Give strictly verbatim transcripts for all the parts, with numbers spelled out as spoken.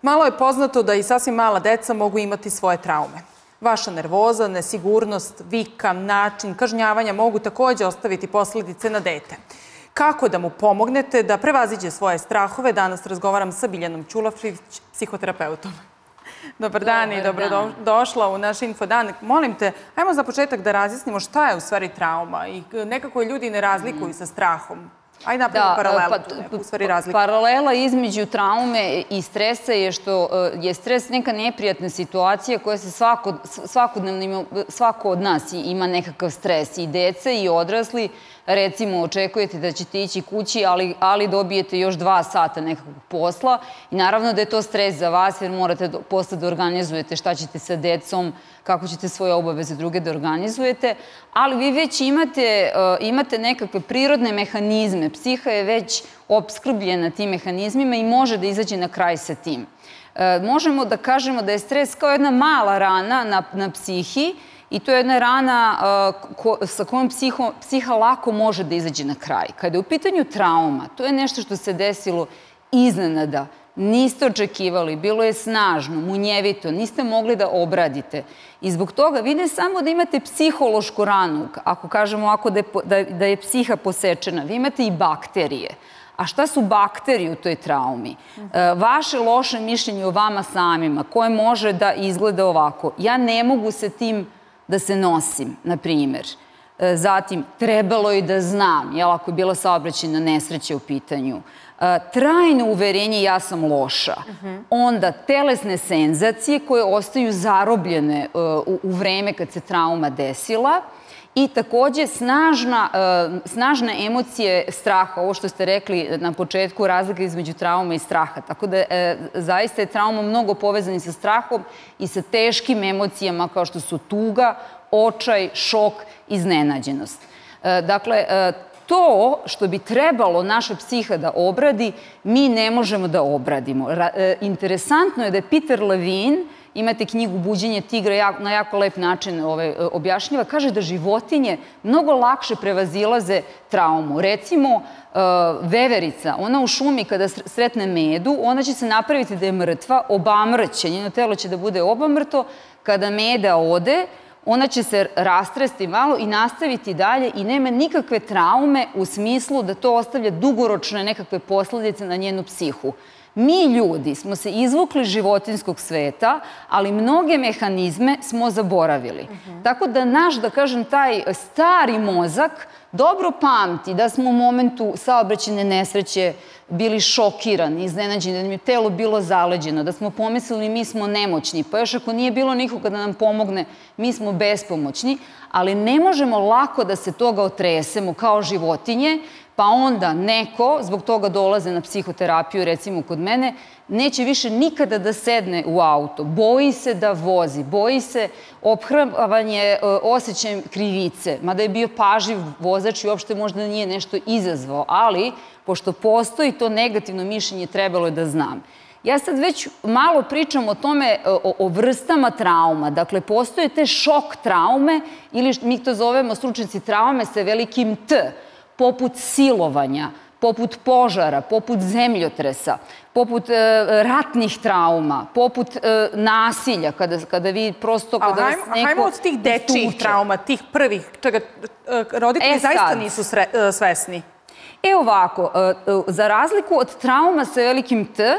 Malo je poznato da i sasvim mala deca mogu imati svoje traume. Vaša nervoza, nesigurnost, vika, način kažnjavanja mogu također ostaviti posljedice na dete. Kako da mu pomognete da prevaziđe svoje strahove? Danas razgovaram sa Biljanom Ćulafrić, psihoterapeutom. Dobar dan i dobrodošla u naš infodan. Molim te, ajmo za početak da razjasnimo šta je u stvari trauma i nekako ljudi ne razlikuju sa strahom. Ajde napravimo paralelu, u stvari razliku. Paralela između traume i stresa je što je stres neka neprijatna situacija koja se svakodnevno, svako od nas ima nekakav stres, i deca i odrasli. Recimo, očekujete da ćete ići kući, ali dobijete još dva sata nekakvog posla i naravno da je to stres za vas jer morate posle da organizujete šta ćete sa decom, kako ćete svoje obaveze druge da organizujete, ali vi već imate nekakve prirodne mehanizme. Psiha je već opskrbljena tim mehanizmima i može da izađe na kraj sa tim. Možemo da kažemo da je stres kao jedna mala rana na psihi i to je jedna rana sa kojom psiha lako može da izađe na kraj. Kada je u pitanju trauma, to je nešto što se desilo iznenada. Niste očekivali, bilo je snažno, munjevito, niste mogli da obradite. I zbog toga vi ne samo da imate psihološku ranu, ako kažemo ovako da je psiha posečena, vi imate i bakterije. A šta su bakterije u toj traumi? Vaše loše mišljenje o vama samima, koje može da izgleda ovako. Ja ne mogu sa tim da se nosim, na primjer. Zatim, trebalo je da znam, jel, ako je bila saobraćajna nesreća u pitanju. Trajno uverenje ja sam loša. Onda telesne senzacije koje ostaju zarobljene u vreme kad se trauma desila. I također snažna emocije straha, ovo što ste rekli na početku, razlika između trauma i straha. Tako da zaista je trauma mnogo povezana sa strahom i sa teškim emocijama kao što su tuga, očaj, šok, iznenađenost. Dakle, to što bi trebalo naša psiha da obradi, mi ne možemo da obradimo. Interesantno je da je Peter Levine, imate knjigu Buđenje tigra, na jako lep način objašnjava, kaže da životinje mnogo lakše prevazilaze traumu. Recimo, veverica, ona u šumi kada sretne medu, ona će se napraviti da je mrtva, obamrće, njeno telo će da bude obamrto, kada meda ode, ona će se rastresti malo i nastaviti dalje i nema nikakve traume u smislu da to ostavlja dugoročne nekakve posljedice na njenu psihu. Mi ljudi smo se izvukli životinskog sveta, ali mnoge mehanizme smo zaboravili. Tako da naš, da kažem, taj stari mozak dobro pamti da smo u momentu saobraćajne nesreće bili šokirani, iznenađeni, da nam je telo bilo zaleđeno, da smo pomislili mi smo nemoćni, pa još ako nije bilo nikoga da nam pomogne, mi smo bespomoćni, ali ne možemo lako da se toga otresemo kao životinje, pa onda neko, zbog toga dolaze na psihoterapiju, recimo kod mene, neće više nikada da sedne u auto. Boji se da vozi, boji se ophrvanje osjećajem krivice, mada je bio pažljiv vozač i uopšte možda nije nešto izazvao, ali pošto postoji to negativno mišljenje, trebalo je da znam. Ja sad već malo pričam o tome, o vrstama trauma. Dakle, postoje te šok traume, ili mi to zovemo stručnjaci traume sa velikim T, poput silovanja, poput požara, poput zemljotresa, poput ratnih trauma, poput nasilja, kada vi prosto... Hajmo od tih dečijih trauma, tih prvih, čega roditelji zaista nisu svesni. E ovako, za razliku od trauma sa velikim T,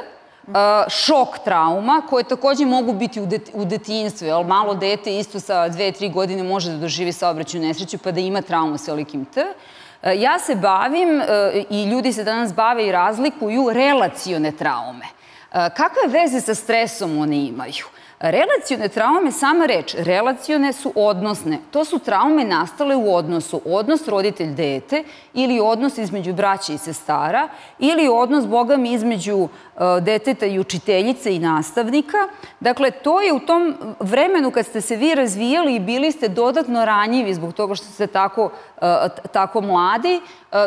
šok trauma, koje također mogu biti u detinjstvu, jer malo dete isto sa dve, tri godine može da doživi saobraćajnu nesreću pa da ima traumu sa velikim T. Ja se bavim, i ljudi se danas bave i razlikuju, relacione traume. Kakve veze sa stresom one imaju? Relacione traume, sama reč, relacione su odnosne. To su traume nastale u odnosu. Odnos roditelj-dete ili odnos između braća i sestara ili odnos, boga mi, između deteta i učiteljice i nastavnika. Dakle, to je u tom vremenu kad ste se vi razvijali i bili ste dodatno ranjivi zbog toga što ste tako mladi,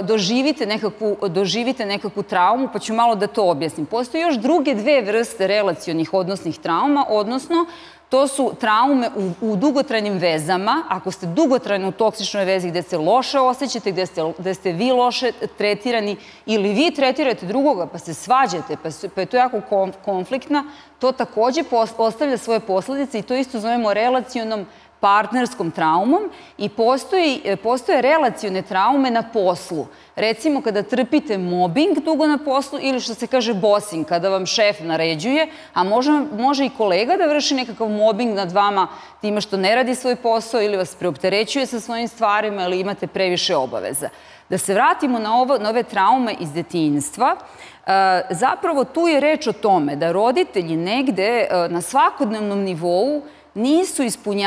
doživite nekakvu traumu, pa ću malo da to objasnim. Postoje još druge dve vrste relacionih odnosnih trauma, odnosno odnosno to su traume u dugotrajnim vezama. Ako ste dugotrajno u toksičnoj vezi gde se loše osjećate, gde ste vi loše tretirani ili vi tretirate drugoga pa se svađate, pa je to jako konfliktna, to takođe ostavlja svoje posledice i to isto zovemo relacionom partnerskom traumom i postoje relacione traume na poslu. Recimo, kada trpite mobbing dugo na poslu ili što se kaže bossing, kada vam šef naređuje, a može i kolega da vrši nekakav mobbing nad vama time što ne radi svoj posao ili vas preopterećuje sa svojim stvarima ili imate previše obaveza. Da se vratimo na ove traume iz detinjstva, zapravo tu je reč o tome da roditelji negde na svakodnevnom nivou nisu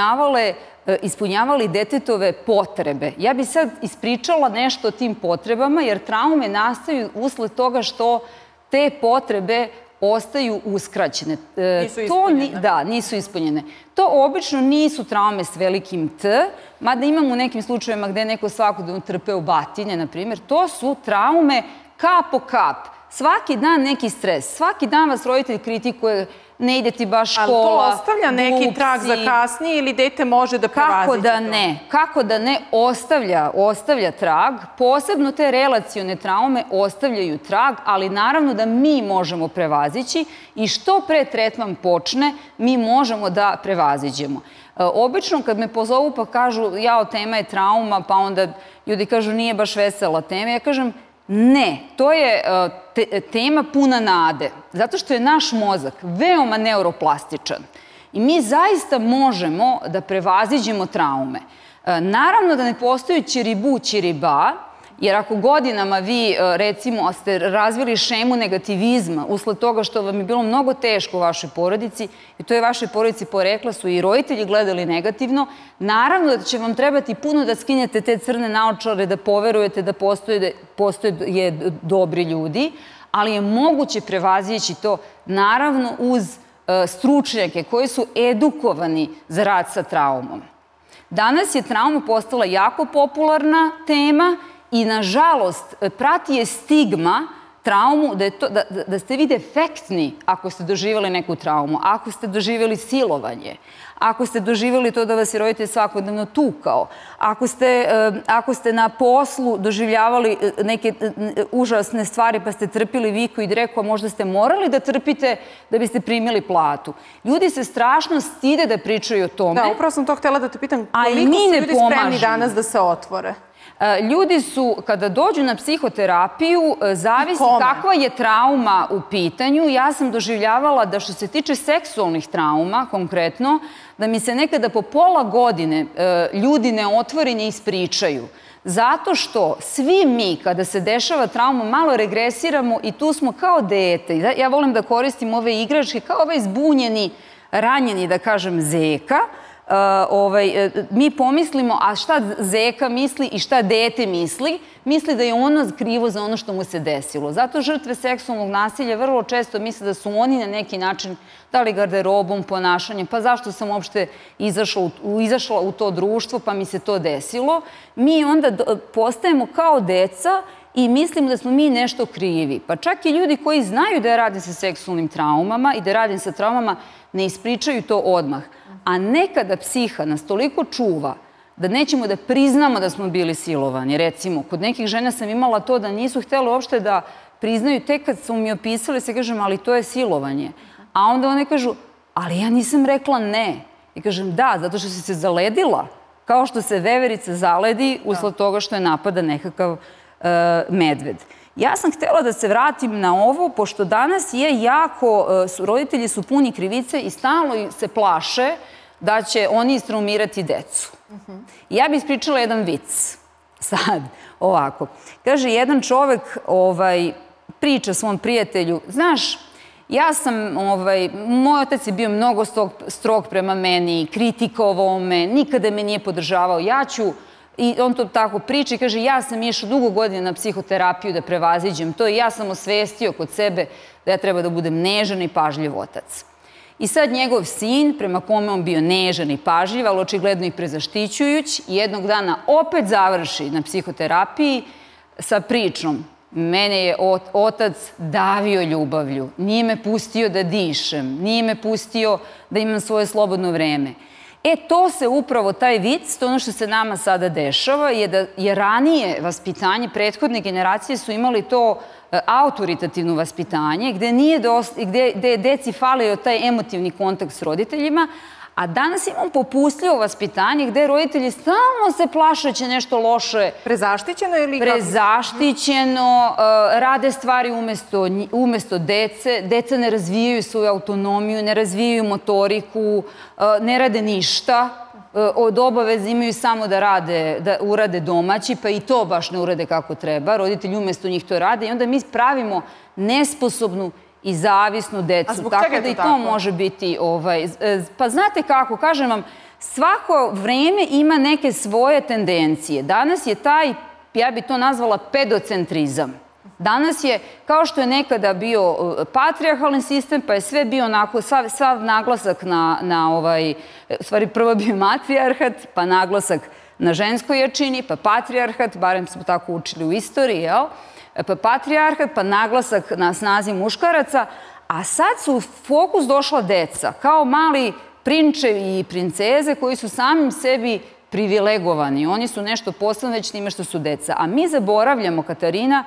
ispunjavali detetove potrebe. Ja bih sad ispričala nešto o tim potrebama, jer traume nastaju usled toga što te potrebe ostaju uskraćene. Nisu ispunjene. Da, nisu ispunjene. To obično nisu traume s velikim T, mada imam u nekim slučajevima gde neko svakodnevno trpe u batinje, na primjer. To su traume kap po kap. Svaki dan neki stres, svaki dan vas roditelj kritikuje, ne ide ti baš škola, ali to ostavlja neki trag za kasnije ili dete može da prevaziđe to? Kako da ne? Kako da ne ostavlja trag? Posebno te relacione traume ostavljaju trag, ali naravno da mi možemo prevazići i što pre tretman počne, mi možemo da prevaziđemo. Obično kad me pozovu pa kažu jao, tema je trauma, pa onda ljudi kažu nije baš vesela tema, ja kažem ne, to je tema puna nade, zato što je naš mozak veoma neuroplastičan i mi zaista možemo da prevaziđemo traume. Naravno da ne postoji ćiribu ćiriba, jer ako godinama vi, recimo, ste razvili šemu negativizma usled toga što vam je bilo mnogo teško u vašoj porodici i to je vašoj porodici porekla su i roditelji gledali negativno, naravno da će vam trebati puno da skinjete te crne naočare, da poverujete da postoje dobri ljudi, ali je moguće prevazići to, naravno, uz stručnjake koji su edukovani za rad sa traumom. Danas je trauma postala jako popularna tema i, nažalost, prati je stigma traumu da ste vi defektni ako ste doživjeli neku traumu, ako ste doživjeli silovanje, ako ste doživjeli to da vas je roditelj svakodnevno tukao, ako ste na poslu doživljavali neke užasne stvari pa ste trpili viku i dreku, a možda ste morali da trpite da biste primili platu. Ljudi se strašno stide da pričaju o tome. Da, upravo sam to htjela da te pitam, koliko su ljudi spremni danas da se otvore? Ljudi su, kada dođu na psihoterapiju, zavisi kakva je trauma u pitanju. Ja sam doživljavala da što se tiče seksualnih trauma, konkretno, da mi se nekada po pola godine ljudi ne otvori, ne ispričaju. Zato što svi mi, kada se dešava trauma, malo regresiramo i tu smo kao dete. Ja volim da koristim ove igračke kao ovaj zbunjeni, ranjeni, da kažem, zeka. Mi pomislimo, a šta zeka misli i šta dete misli, misli da je ono krivo za ono što mu se desilo. Zato žrtve seksualnog nasilja vrlo često misle da su oni na neki način dali garderobom, ponašanjem, pa zašto sam uopšte izašla u to društvo, pa mi se to desilo. Mi onda postajemo kao deca i mislimo da smo mi nešto krivi. Pa čak i ljudi koji znaju da ja radim sa seksualnim traumama i da radim sa traumama ne ispričaju to odmah. A nekada psiha nas toliko čuva da nećemo da priznamo da smo bili silovani. Recimo, kod nekih žena sam imala to da nisu htjeli uopšte da priznaju, tek kad su mi opisali se kažem, ali to je silovanje. A onda one kažu, ali ja nisam rekla ne. I kažem, da, zato što si se zaledila, kao što se veverica zaledi usled toga što je napada nekakav medved. Ja sam htjela da se vratim na ovo, pošto danas je jako, roditelji su puni krivice i stalno se plaše da će oni istraumirati decu. Ja bih ispričala jedan vic. Sad, ovako. Kaže, jedan čovek priča svom prijatelju, znaš, ja sam, moj otac je bio mnogo strog prema meni, kritikovao me, nikada me nije podržavao, ja ću. I on to tako priča i kaže, ja sam išao dugo godina na psihoterapiju da prevaziđem to i ja sam osvestio kod sebe da ja treba da budem nežan i pažljiv otac. I sad njegov sin, prema kome on bio nežan i pažljiv, ali očigledno i prezaštićujuć, jednog dana opet završi na psihoterapiji sa pričom, mene je otac davio ljubavlju, nije me pustio da dišem, nije me pustio da imam svoje slobodno vreme. E, to se upravo, taj vic, to ono što se nama sada dešava, je da je ranije vaspitanje, prethodne generacije su imali to autoritativno vaspitanje, gde je deci falio taj emotivni kontakt s roditeljima, a danas imamo popustljivo vaspitanje gde roditelji stalno se plaše da će nešto loše. Prezaštićeno ili kako? Prezaštićeno, rade stvari umesto dece, deca ne razvijaju svoju autonomiju, ne razvijaju motoriku, ne rade ništa, od obaveze imaju samo da rade, da urade domaći, pa i to baš ne urade kako treba, roditelji umesto njih to rade i onda mi pravimo nesposobnu i zavisnu decu. A zbog čega je to tako? Tako da i to može biti... Pa znate kako, kažem vam, svako vreme ima neke svoje tendencije. Danas je taj, ja bi to nazvala pedocentrizam. Danas je, kao što je nekada bio patrijarhalni sistem, pa je sve bio onako, sav naglasak na ovaj, u stvari prvo bio matrijarhat, pa naglasak na ženskoj jačini, pa patrijarhat, barem smo tako učili u istoriji, jel? Pa patrijarhat, pa naglasak na snazi muškaraca, a sad su u fokus došla deca, kao mali prinčevi i princeze koji su samim sebi privilegovani. Oni su nešto posebno već time što su deca. A mi zaboravljamo, Katarina,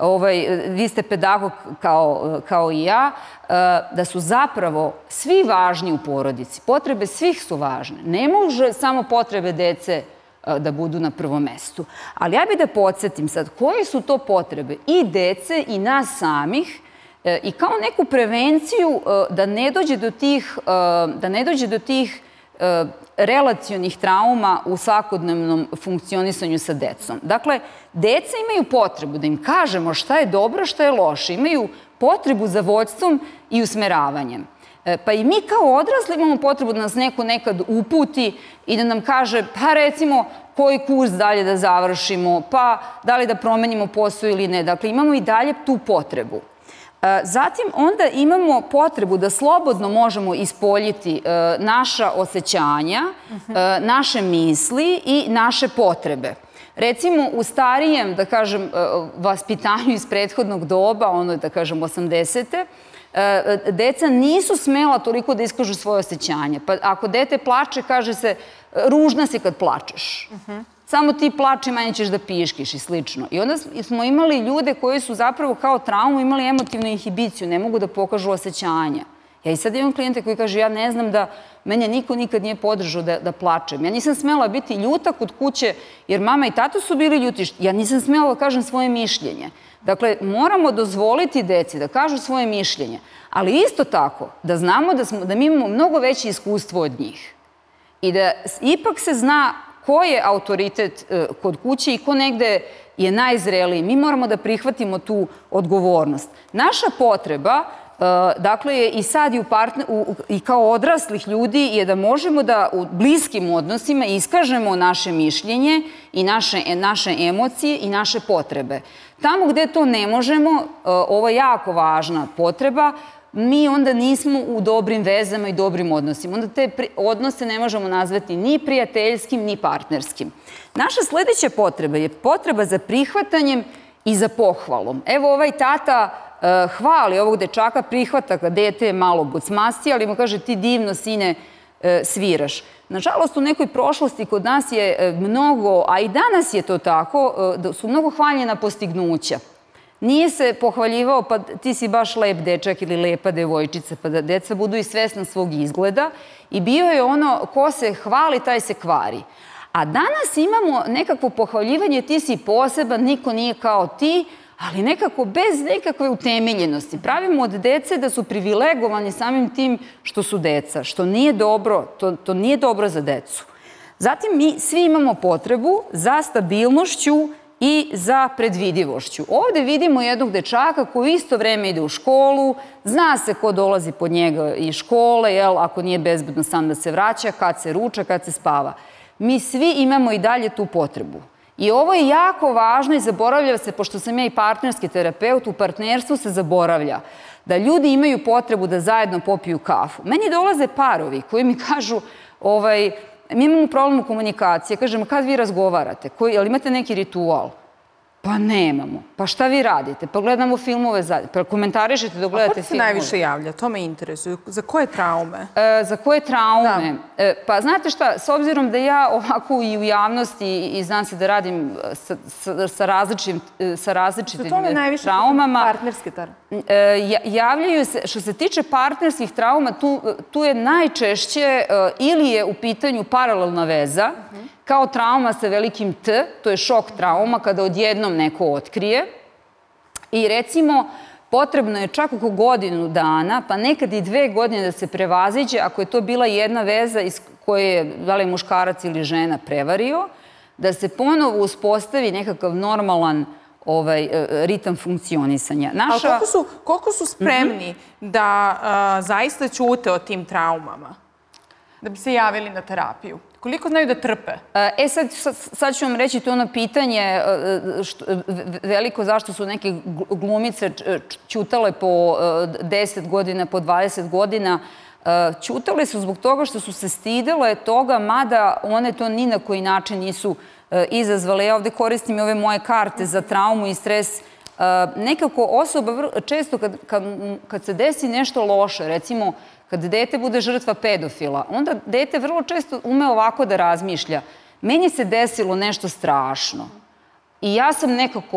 vi ste pedagog kao i ja, da su zapravo svi važni u porodici. Potrebe svih su važne. Ne može samo potrebe dece da budu na prvom mestu. Ali ja bih da podsjetim sad koje su to potrebe i dece i nas samih i kao neku prevenciju da ne dođe do tih, da ne dođe do tih relacionih trauma u svakodnevnom funkcionisanju sa decom. Dakle, deca imaju potrebu da im kažemo šta je dobro, šta je loše. Imaju potrebu za vođstvom i usmeravanjem. Pa i mi kao odrasli imamo potrebu da nas neko nekad uputi i da nam kaže, pa recimo, koji kurs dalje da završimo, pa da li da promenimo posao ili ne. Dakle, imamo i dalje tu potrebu. Zatim, onda imamo potrebu da slobodno možemo ispoljiti naša osjećanja, naše misli i naše potrebe. Recimo, u starijem, da kažem, vaspitanju iz prethodnog doba, ono, da kažem, osamdesete, deca nisu smela toliko da iskažu svoje osjećanje. Pa ako dete plače, kaže se, ružna si kad plačeš. Samo ti plači, manje ćeš da piškiš i slično. I onda smo imali ljude koji su zapravo kao traumu imali emotivnu inhibiciju, ne mogu da pokažu osjećanja. Ja i sad imam klijente koji kaže, ja ne znam da mene niko nikad nije podržao da plačem. Ja nisam smela biti ljuta kod kuće, jer mama i tato su bili ljuti. Ja nisam smela da kažem svoje mišljenje. Dakle, moramo dozvoliti deci da kažu svoje mišljenje, ali isto tako da znamo da mi imamo mnogo veće iskustvo od njih i da ipak se zna ko je autoritet kod kuće i ko negde je najzreliji. Mi moramo da prihvatimo tu odgovornost. Naša potreba, dakle, je i sad i kao odraslih ljudi je da možemo da u bliskim odnosima iskažemo naše mišljenje i naše emocije i naše potrebe. Tamo gde to ne možemo, ovo je jako važna potreba, mi onda nismo u dobrim vezama i dobrim odnosima. Onda te odnose ne možemo nazvati ni prijateljskim, ni partnerskim. Naša sledeća potreba je potreba za prihvatanjem i za pohvalom. Evo, ovaj tata hvali ovog dečaka, prihvata ga, dete je malo bucmasti, ali mu kaže ti divno, sine, sviraš. Nažalost, u nekoj prošlosti kod nas je mnogo, a i danas je to tako, da su mnogo hvaljena postignuća. Nije se pohvaljivao, pa ti si baš lep dečak ili lepa devojčica, pa da deca budu i svesna svog izgleda. I bio je ono, ko se hvali, taj se kvari. A danas imamo nekakvo pohvaljivanje, ti si poseban, niko nije kao ti, ali nekako bez nekakve utemeljenosti. Pravimo od dece da su privilegovani samim tim što su deca, što nije dobro, to nije dobro za decu. Zatim mi svi imamo potrebu za stabilnošću i za predvidivošću. Ovde vidimo jednog dečaka koji isto vreme ide u školu, zna se ko dolazi pod njega iz škole, jel, ako nije bezbedno sam da se vraća, kad se ruča, kad se spava. Mi svi imamo i dalje tu potrebu. I ovo je jako važno i zaboravlja se, pošto sam ja i partnerski terapeut, u partnerstvu se zaboravlja da ljudi imaju potrebu da zajedno popiju kafu. Meni dolaze parovi koji mi kažu, ovaj, mi imamo problem u komunikaciji. Kažem, kad vi razgovarate? Ali imate neki ritual? Pa nemamo. Pa šta vi radite? Pa gledamo filmove zajedno. Pa komentarišete da gledate filmove. A ko se najviše javlja? To me interesuje. Za koje traume? Za koje traume? Pa znate šta, s obzirom da ja ovako i u javnosti i znam se da radim sa različitim traumama. To me najviše partnerske traume. Javljaju se, što se tiče partnerskih trauma, tu je najčešće ili je u pitanju paralelna veza, kao trauma sa velikim T, to je šok trauma, kada odjednom neko otkrije. I recimo, potrebno je čak oko godinu dana, pa nekad i dve godine da se prevaziđe, ako je to bila jedna veza iz koje je, da li je muškarac ili žena prevario, da se ponovo uspostavi nekakav normalan ritam funkcionisanja. Ali koliko su spremni da zaista ćute o tim traumama, da bi se javili na terapiju? Koliko znaju da trpe? E sad ću vam reći to ono pitanje veliko zašto su neke glumice ćutale po deset godina, po dvadeset godina. Ćutale su zbog toga što su se stidele toga, mada one to ni na koji način nisu izazvale. Ja ovde koristim i ove moje karte za traumu i stres. Nekako osoba često kad se desi nešto loše, recimo kad dete bude žrtva pedofila, onda dete vrlo često ume ovako da razmišlja. Meni se desilo nešto strašno i ja sam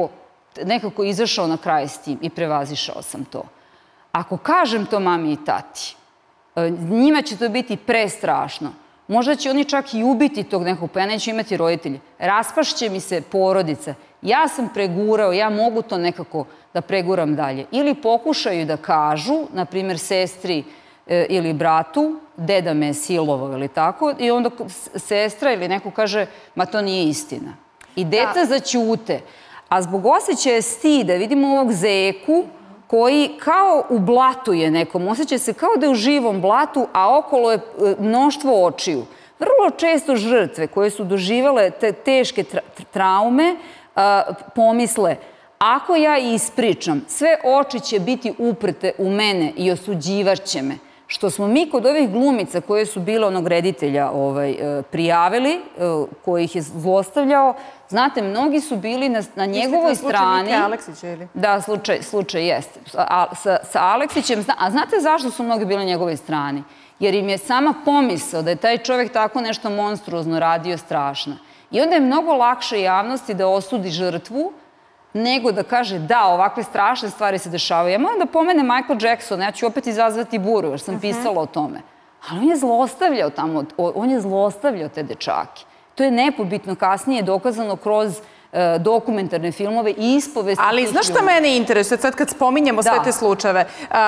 nekako izašao na kraj s tim i prevazišao sam to. Ako kažem to mami i tati, njima će to biti prestrašno. Možda će oni čak i ubiti tog nekog, pa ja neću imati roditelje. Raspašće mi se porodica. Ja sam pregurao, ja mogu to nekako da preguram dalje. Ili pokušaju da kažu, na primjer, sestri ili bratu, deda me je silovao ili tako, i onda sestra ili neko kaže, ma to nije istina. I deca zaćute. A zbog osjećaja stida, vidimo ovog zeku koji kao u blatu je nekom, osjeća se kao da je u živom blatu, a okolo je mnoštvo očiju. Vrlo često žrtve koje su doživale te teške traume pomisle, ako ja ispričam, sve oči će biti uprte u mene i osuđivaće me. Što smo mi kod ovih glumica koje su bile onog reditelja prijavili, koji ih je zlostavljao, znate, mnogi su bili na njegovoj strani. Slučaj Mike Aleksića ili? Da, slučaj jeste. Sa Aleksićem, a znate zašto su mnogi bili na njegovoj strani? Jer im je sama pomisao da je taj čovjek tako nešto monstruozno radio strašno. I onda je mnogo lakše javnosti da osudi žrtvu nego da kaže da, ovakve strašne stvari se dešavaju. Ja moram da pomenem Michael Jacksona, ja ću opet izazvati buru, jer sam pisala o tome. Ali on je zlostavljao tamo, on je zlostavljao te dečake. To je nepobitno kasnije dokazano kroz dokumentarne filmove i ispovesti. Ali znaš šta mene interesuje, sad kad spominjemo sve te slučajeve,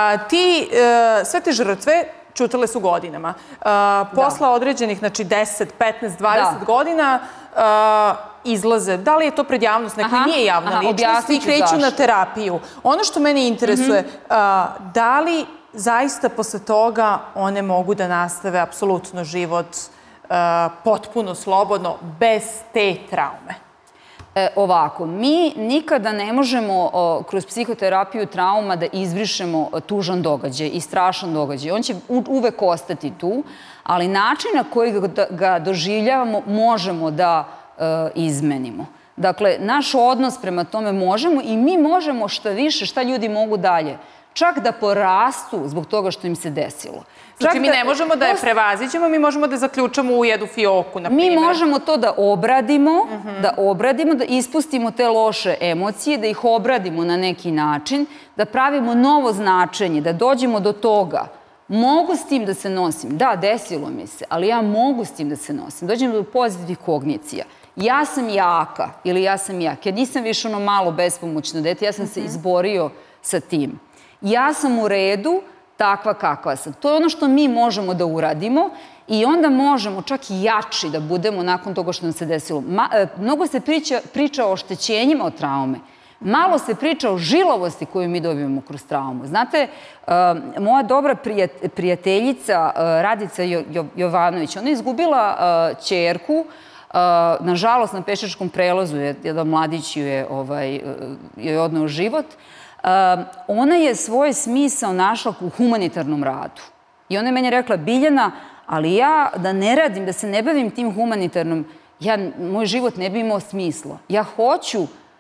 sve te žrtve ćutale su godinama. Posle određenih, znači deset, petnaest, dvadeset godina izlaze. Da li je to pred javnost? Neko nije javna ličnost i kreću na terapiju. Ono što mene interesuje, da li zaista posle toga one mogu da nastave apsolutno život potpuno slobodno, bez te traume? Ovako, mi nikada ne možemo kroz psihoterapiju trauma da izbrišemo tužan događaj i strašan događaj. On će uvek ostati tu, ali način na koji ga doživljavamo možemo da izmenimo. Dakle, naš odnos prema tome možemo i mi možemo šta više, šta ljudi mogu dalje. Čak da porastu zbog toga što im se desilo. Znači, mi ne možemo da je prevaziđemo, mi možemo da zaključamo u jednu fioku, na primjer. Mi možemo to da obradimo, da obradimo, da ispustimo te loše emocije, da ih obradimo na neki način, da pravimo novo značenje, da dođemo do toga. Mogu s tim da se nosim. Da, desilo mi se, ali ja mogu s tim da se nosim. Dođemo do pozitivnih kognicija. Ja sam jaka ili ja sam jak. Ja nisam više ono malo bespomoćno dete, ja sam se izborio sa tim. Ja sam u redu, takva kakva sam. To je ono što mi možemo da uradimo i onda možemo čak i jači da budemo nakon toga što nam se desilo. Mnogo se priča o oštećenjima od traume. Malo se priča o žilavosti koju mi dobijemo kroz traumu. Znate, moja dobra prijateljica Radica Jovanović, ona je izgubila ćerku, nažalost na pešačkom prelazu, jedan mladić ju je odneo život. Ona je svoj smisao našla u humanitarnom radu. I ona je meni rekla, Biljana, ali ja da ne radim, da se ne bavim tim humanitarnom, moj život ne bi imao smisla. Ja hoću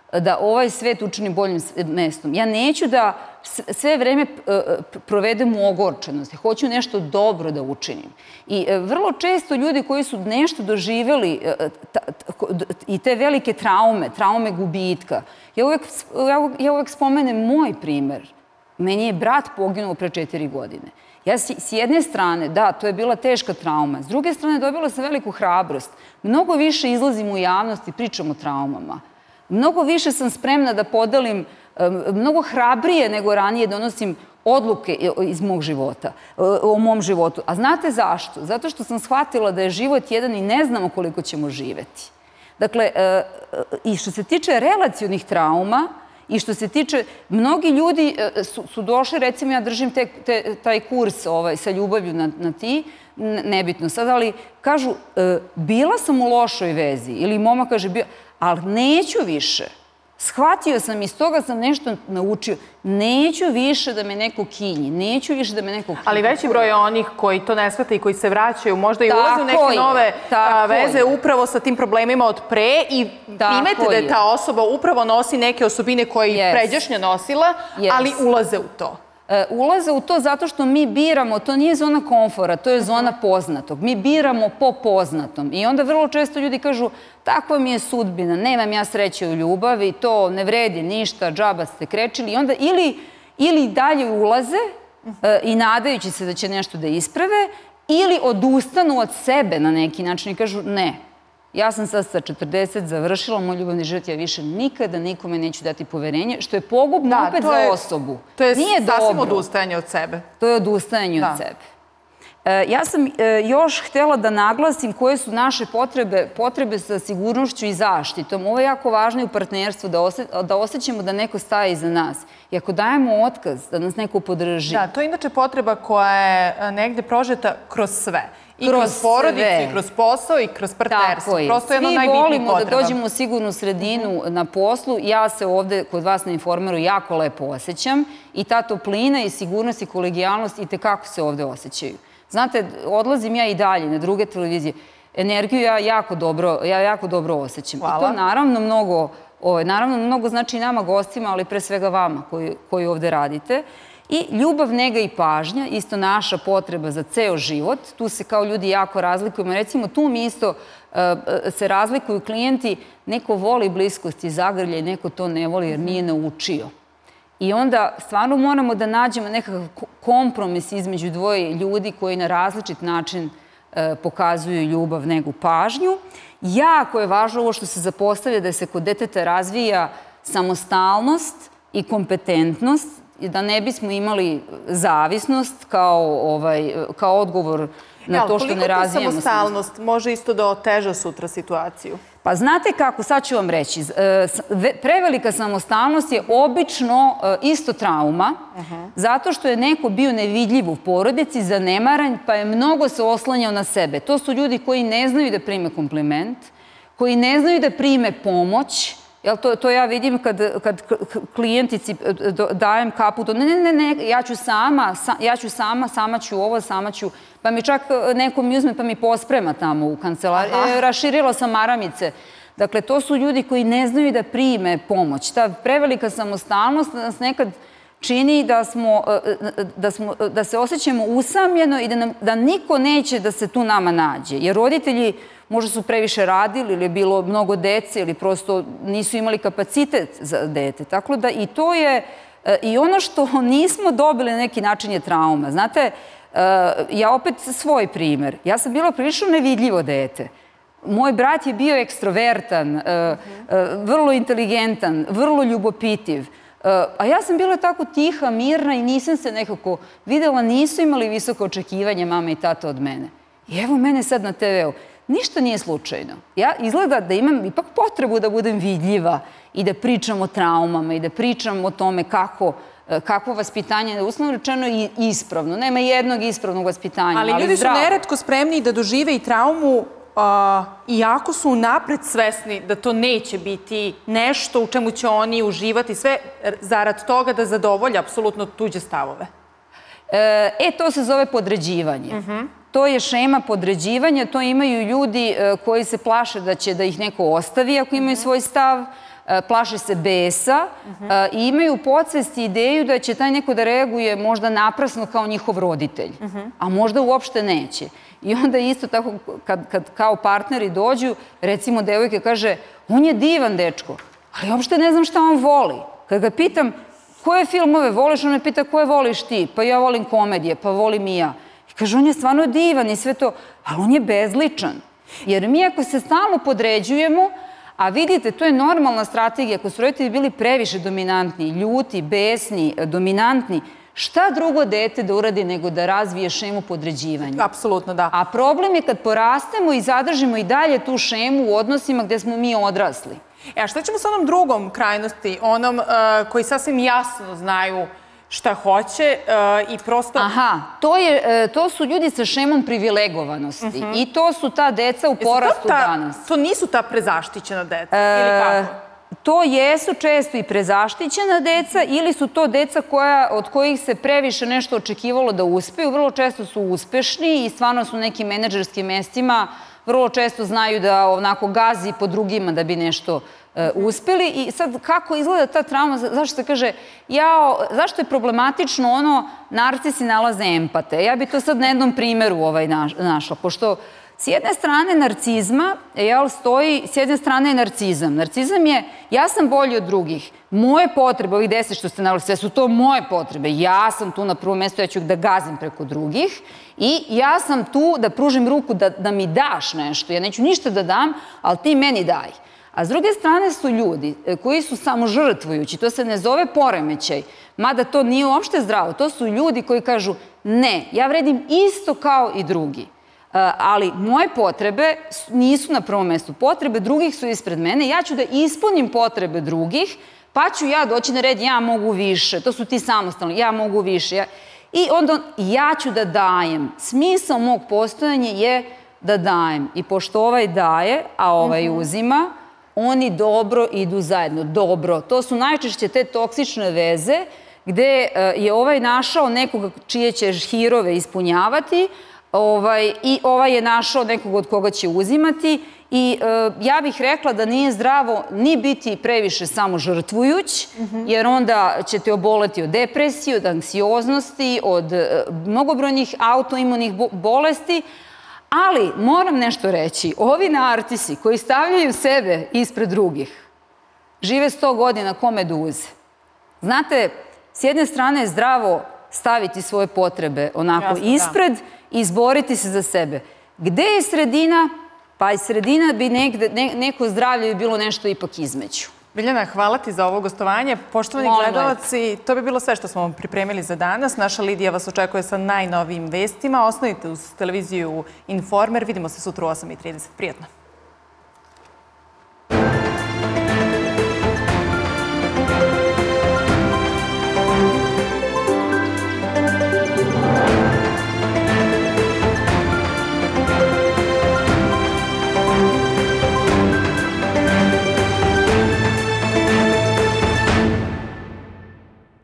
da ovaj svet učini boljim mestom. Ja neću da sve vreme provedem u ogorčenosti. Hoću nešto dobro da učinim. I vrlo često ljudi koji su nešto doživjeli i te velike traume, traume gubitka, ja uvek spomenem moj primer. Meni je brat poginuo pre četiri godine. Ja s jedne strane, da, to je bila teška trauma. S druge strane, dobila sam veliku hrabrost. Mnogo više izlazim u javnost i pričam o traumama. Mnogo više sam spremna da podelim, mnogo hrabrije nego ranije donosim odluke iz mog života, o mom životu. A znate zašto? Zato što sam shvatila da je život jedan i ne znamo koliko ćemo živeti. Dakle, i što se tiče relacionih trauma, i što se tiče, mnogi ljudi su došli, recimo ja držim taj kurs sa ljubavlju na ti, nebitno sad, ali kažu, bila sam u lošoj vezi, ili momak kaže, ali neću više. Shvatio sam, iz toga sam nešto naučio. Neću više da me neko kinji, neću više da me neko kinji. Ali veći broj onih koji to ne shvate i koji se vraćaju, možda i ulaze u neke nove veze upravo sa tim problemima od pre i primete da je ta osoba upravo nosi neke osobine koje je pređašnja nosila, ali ulaze u to. Ulaze u to zato što mi biramo, to nije zona komfora, to je zona poznatog. Mi biramo po poznatom. I onda vrlo često ljudi kažu, takva mi je sudbina, nemam ja sreće u ljubavi, to ne vredi ništa, džaba ste krečili. I onda ili dalje ulaze i nadajući se da će nešto da isprave, ili odustanu od sebe na neki način i kažu ne. Ja sam sad sa četrdeset završila moj ljubavni život, ja više nikada nikome neću dati poverenje, što je pogubno opet za osobu. To je sasvim odustajanje od sebe. To je odustajanje od sebe. Ja sam još htjela da naglasim koje su naše potrebe, potrebe sa sigurnošću i zaštitom. Ovo je jako važno i u partnerstvu, da osjećamo da neko staje iza nas. I ako dajemo otkaz, da nas neko podrži. Da, to je inače potreba koja je negde prožeta kroz sve. I kroz porodicu, i kroz posao, i kroz partnerstvo. Prosto je jedno od najbitnijih potreba. Svi volimo da dođemo u sigurnu sredinu na poslu. Ja se ovde kod vas na Informeru jako lepo osjećam. I ta toplina i sigurnost i kolegijalnost i tekako se ovde osjećaju. Znate, odlazim ja i dalje na druge televizije. Energiju ja jako dobro osjećam. I to naravno mnogo, naravno mnogo znači i nama gostima, ali pre svega vama koji ovde radite. I ljubav, nega i pažnja, isto naša potreba za ceo život. Tu se kao ljudi jako razlikujemo. Recimo, tu mi isto se razlikuju klijenti. Neko voli bliskost i zagrlje, neko to ne voli jer nije naučio. I onda stvarno moramo da nađemo nekakav kompromis između dvoje ljudi koji na različit način pokazuju ljubav, negu, pažnju. Jako je važno ovo što se zapostavlja da se kod deteta razvija samostalnost i kompetentnost, da ne bismo imali zavisnost kao odgovor na to što ne razvijamo. Koliko ta samostalnost može isto da oteža sutra situaciju? Pa znate kako, sad ću vam reći, prevelika samostalnost je obično isto trauma, zato što je neko bio nevidljiv u porodici, zanemaran, pa je mnogo se oslanjao na sebe. To su ljudi koji ne znaju da prime kompliment, koji ne znaju da prime pomoć. To ja vidim kad klijentici dajem kapu, ne, ne, ne, ja ću sama, ja ću sama, sama ću ovo, sama ću, pa mi čak neko mi uzme pa mi posprema tamo u kancelariji, raširila sam maramice. Dakle, to su ljudi koji ne znaju da prime pomoć. Ta prevelika samostalnost nas nekad čini da se osjećamo usamljeno i da niko neće da se tu nama nađe. Jer roditelji možda su previše radili ili je bilo mnogo dece ili prosto nisu imali kapacitet za dete. Tako da i to je, i ono što nismo dobili na neki način je trauma. Znate, ja opet svoj primer. Ja sam bila prilično nevidljivo dete. Moj brat je bio ekstrovertan, vrlo inteligentan, vrlo ljubopitiv. A ja sam bila tako tiha, mirna i nisam se nekako videla, nisu imali visoke očekivanja mama i tata od mene. I evo mene sad na te ve u. Ništa nije slučajno. Ja izgleda da imam ipak potrebu da budem vidljiva i da pričam o traumama i da pričam o tome kako vaspitanje je uslovno rečeno i ispravno. Nema jednog ispravnog vaspitanja, ali zdravo. Ali ljudi su neretko spremni da dožive i traumu iako su napred svesni da to neće biti nešto u čemu će oni uživati sve zarad toga da zadovolje apsolutno tuđe stavove. E, to se zove podređivanje. To je šema podređivanja, to imaju ljudi koji se plaše da će da ih neko ostavi ako imaju svoj stav, plaše se besa i imaju podsvest i ideju da će taj neko da reaguje možda naprasno kao njihov roditelj, a možda uopšte neće. I onda isto tako, kad kao partneri dođu, recimo devojka kaže, on je divan dečko, ali uopšte ne znam šta on voli. Kad ga pitam, koje filmove voliš, on me pita, koje voliš ti? Pa ja volim komedije, pa volim i ja. I kaže, on je stvarno divan i sve to, ali on je bezličan. Jer mi ako se stalno podređujemo, a vidite, to je normalna strategija, ako su roditelji bili previše dominantni, ljuti, besni, dominantni, šta drugo dete da uradi nego da razvije šemu podređivanja? Apsolutno, da. A problem je kad porastemo i zadržimo i dalje tu šemu u odnosima gde smo mi odrasli. E, a šta ćemo sa onom drugom krajnosti, onom koji sasvim jasno znaju šta hoće i prosto... Aha, to su ljudi sa šemom privilegovanosti i to su ta deca u porastu danas. To nisu ta prezaštićena deca ili kako? To jesu često i prezaštićena deca ili su to deca od kojih se previše nešto očekivalo da uspeju. Vrlo često su uspešni i stvarno su nekim menadžerskim mestima. Vrlo često znaju da onako gazi po drugima da bi nešto uspeli. I sad kako izgleda ta trauma, zašto se kaže, zašto je problematično ono, narcisi nalaze empate. Ja bi to sad na jednom primjeru našla, pošto s jedne strane narcizma stoji, s jedne strane je narcizam. Narcizam je, ja sam bolji od drugih. Moje potrebe, ovih deset što ste navali, sve su to moje potrebe. Ja sam tu na prvom mjestu, ja ću da gazim preko drugih. I ja sam tu da pružim ruku da mi daš nešto. Ja neću ništa da dam, ali ti meni daj. A s druge strane su ljudi koji su samo žrtvujući. To se ne zove poremećaj, mada to nije uopšte zdravo. To su ljudi koji kažu, ne, ja vredim isto kao i drugi. Ali moje potrebe nisu na prvom mjestu. Potrebe drugih su ispred mene. Ja ću da ispunim potrebe drugih, pa ću ja doći na red, ja mogu više. To su ti samostalni, ja mogu više. I onda ja ću da dajem. Smisao mog postojanja je da dajem. I pošto ovaj daje, a ovaj uzima, oni dobro idu zajedno. Dobro. To su najčešće te toksične veze gde je ovaj našao nekoga čije će hirove ispunjavati, i ovaj je našao nekog od koga će uzimati i ja bih rekla da nije zdravo ni biti previše samo žrtvujuć, jer onda ćete oboleti od depresije, od anksioznosti, od mnogobrojnih autoimunih bolesti, ali moram nešto reći, ovi narcisi koji stavljaju sebe ispred drugih, žive sto godina kome duze. Znate, s jedne strane je zdravo staviti svoje potrebe onako ispred i izboriti se za sebe. Gde je sredina? Pa i sredina bi neko zdravlje bi bilo nešto ipak između. Biljana, hvala ti za ovo gostovanje. Poštovani gledalci, to bi bilo sve što smo vam pripremili za danas. Naša Lidija vas očekuje sa najnovijim vestima. Ostanite uz televiziju Informer. Vidimo se sutra u osam i trideset. Prijatno.